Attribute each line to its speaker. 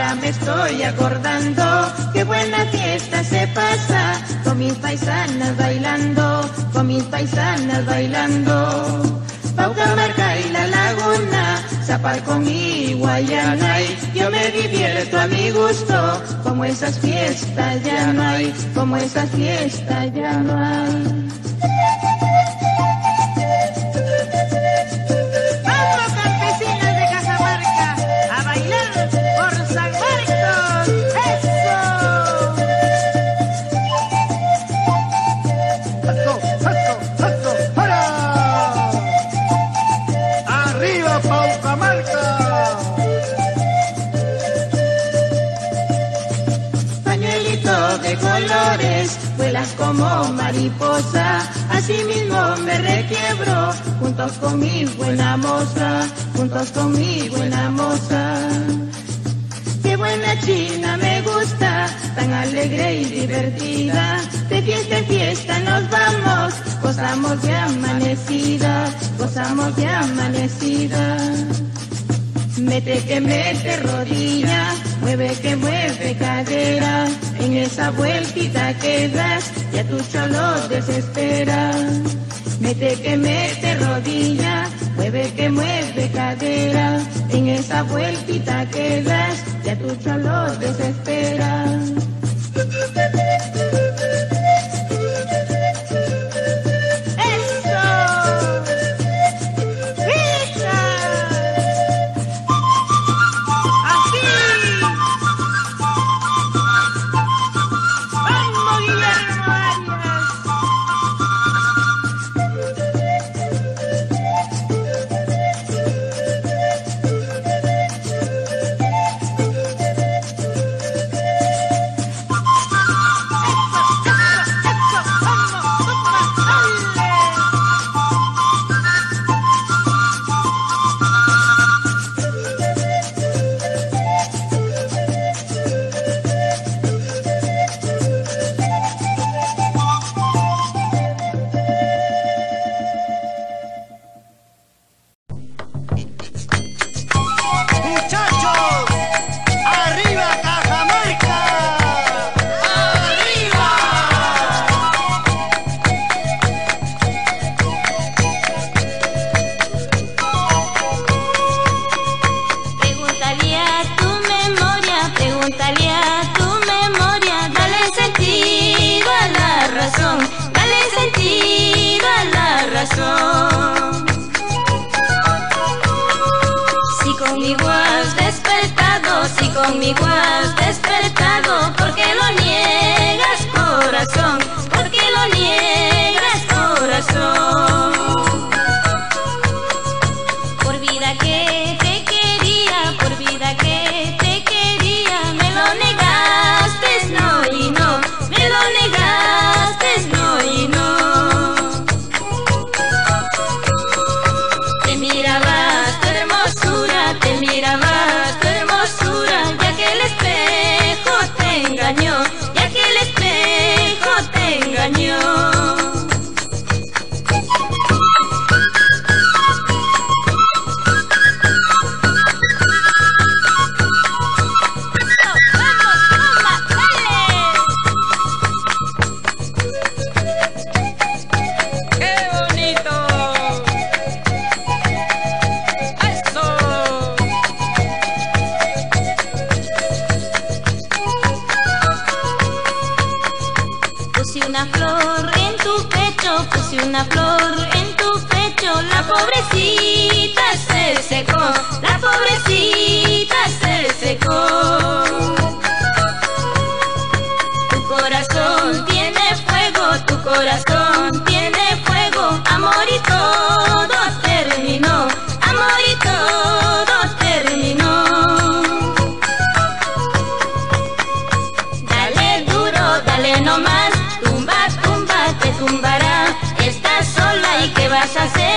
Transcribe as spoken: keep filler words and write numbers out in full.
Speaker 1: ahora me estoy acordando, qué buena fiesta se pasa, con mis paisanas bailando, con mis paisanas bailando. Paucamarca y la laguna, Zapalcón y Guayanay, yo me divierto a mi gusto, como esas fiestas ya no hay, como esas fiestas ya no hay. Vuelas como mariposa, así mismo me requiebro, juntos con mi buena moza, juntos con mi buena moza. Qué buena china me gusta, tan alegre y divertida, de fiesta en fiesta nos vamos, gozamos de amanecida, gozamos de amanecida. Mete que mete rodilla, mueve que mueve cadera, en esa vueltita que das, ya tu cholo desespera. Mete que mete rodilla, mueve que mueve cadera, en esa vueltita que das, ya tu cholo desespera.
Speaker 2: Si conmigo has despertado, si conmigo has despertado, ¿por qué lo niegas, corazón? ¿Por qué lo niegas, corazón? Por vida que te quería, por vida que te quería, me lo negaste, no y no, me lo negaste, no y no. Te mirabas tu hermosura, te mirabas tu hermosura, ya que el espejo te engañó, ya que el espejo te engañó. Puse una flor en tu pecho, puse una flor en tu pecho, la pobrecita se secó, la pobrecita se secó. Tu corazón tiene fuego, tu corazón tiene fuego, amor y todo terminó, amor y todo terminó. Dale duro, dale nomás, tumba, tumba, te tumbará. Estás sola y ¿qué vas a hacer?